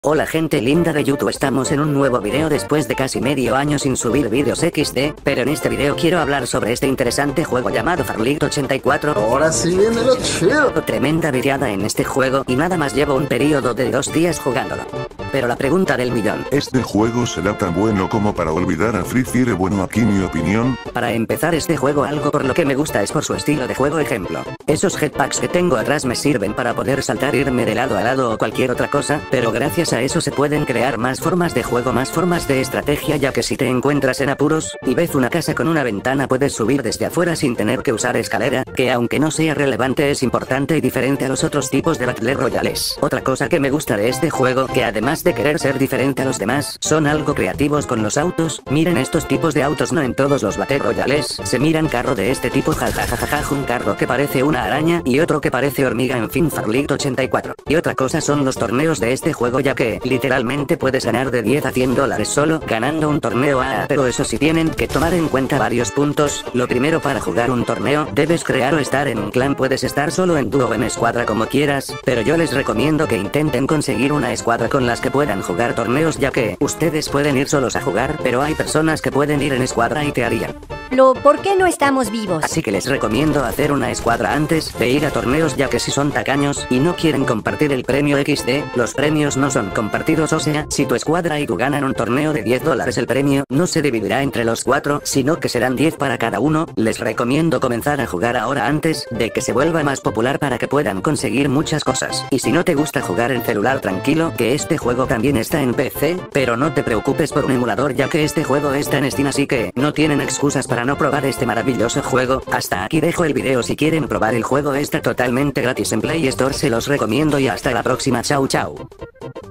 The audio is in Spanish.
Hola gente linda de YouTube, estamos en un nuevo video después de casi medio año sin subir vídeos XD, pero en este video quiero hablar sobre este interesante juego llamado Farlight 84. Ahora sí viene lo chido. Tremenda viciada en este juego y nada más llevo un periodo de 2 días jugándolo. Pero la pregunta del millón. ¿Este juego será tan bueno como para olvidar a Free Fire? Bueno, aquí mi opinión. Para empezar, este juego algo por lo que me gusta es por su estilo de juego. Ejemplo, esos jetpacks que tengo atrás me sirven para poder saltar, irme de lado a lado o cualquier otra cosa, pero gracias a eso se pueden crear más formas de juego, más formas de estrategia, ya que si te encuentras en apuros y ves una casa con una ventana puedes subir desde afuera sin tener que usar escalera, que aunque no sea relevante es importante y diferente a los otros tipos de Battle Royales. Otra cosa que me gusta de este juego, que además de querer ser diferente a los demás, son algo creativos con los autos. Miren estos tipos de autos, no en todos los Battle Royales se miran carro de este tipo, jajajaja, un carro que parece una araña y otro que parece hormiga, en fin, Farlight 84. Y otra cosa son los torneos de este juego, ya que literalmente puedes ganar de 10 a 100 dólares solo ganando un torneo pero eso sí tienen que tomar en cuenta varios puntos. Lo primero, para jugar un torneo debes crear o estar en un clan, puedes estar solo en dúo o en escuadra como quieras, pero yo les recomiendo que intenten conseguir una escuadra con las que puedan jugar torneos, ya que ustedes pueden ir solos a jugar, pero hay personas que pueden ir en escuadra y te harían. ¿Por qué no estamos vivos? Así que les recomiendo hacer una escuadra antes de ir a torneos, ya que si son tacaños y no quieren compartir el premio XD, los premios no son compartidos, o sea, si tu escuadra y tú ganan un torneo de 10 dólares, el premio no se dividirá entre los 4, sino que serán 10 para cada uno. Les recomiendo comenzar a jugar ahora antes de que se vuelva más popular para que puedan conseguir muchas cosas. Y si no te gusta jugar en celular, tranquilo, que este juego también está en PC, pero no te preocupes por un emulador, ya que este juego está en Steam, así que no tienen excusas para no probar este maravilloso juego. Hasta aquí dejo el video, si quieren probar el juego está totalmente gratis en Play Store, se los recomiendo y hasta la próxima, chau chau.